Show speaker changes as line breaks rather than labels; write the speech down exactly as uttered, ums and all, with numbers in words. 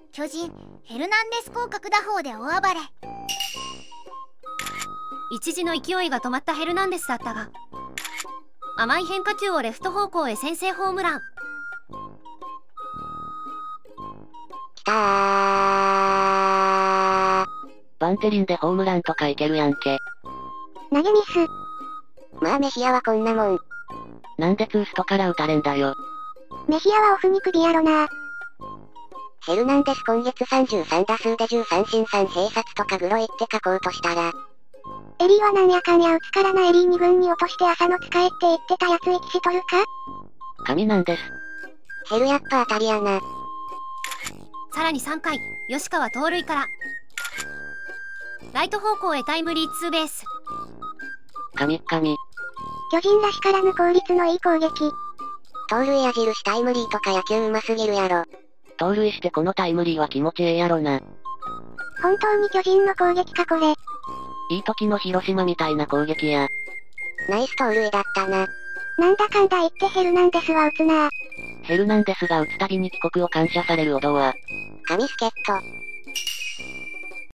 巨人ヘルナンデス広角打法で大暴れ。
一時の勢いが止まったヘルナンデスだったが、甘い変化球をレフト方向へ先制ホームラン。
きたー。バンテリンでホームランとかいけるやんけ。
投げミス。
まあメシアはこんなもん。なんでツーストから打たれんだよ。
メシアはオフに首やろな。
ヘルナンデス今月さんじゅうさん打数でじゅうさんしんさん併殺とかグロいって書こうとしたら。
エリーはなんやかんや打つからな。エリーに軍に落として朝の使えって言ってたやつ息しとるか？
神なんです。ヘルやっぱ当たりやな。
さらにさんかい、吉川盗塁からライト方向へタイムリーツーベース。
神神。
巨人らしからぬ効率のいい攻撃。
盗塁矢印タイムリーとか野球うますぎるやろ。盗塁してこのタイムリーは気持ちええやろな。
本当に巨人の攻撃かこれ。
いい時の広島みたいな攻撃や。ナイス盗塁だったな。
なんだかんだ言ってヘルナンデスは打つな。
ヘルナンデスが打つたびに帰国を感謝されるオドは。神助っ人。